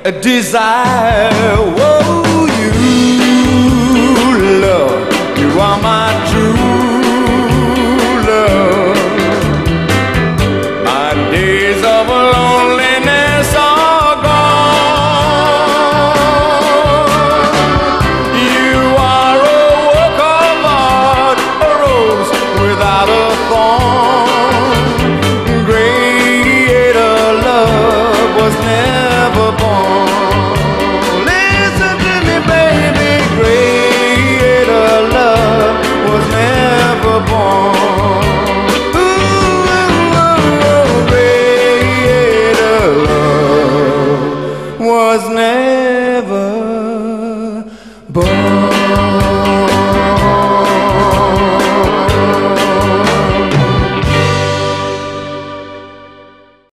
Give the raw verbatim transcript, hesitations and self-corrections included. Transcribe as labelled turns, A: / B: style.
A: desire. Whoa, you love, you are my true love. My days of loneliness are gone. You are a work of art, a rose without a thorn. Greater love was never born. Listen to me, baby, greater love was never born. Ooh, ooh, ooh, greater love was never born.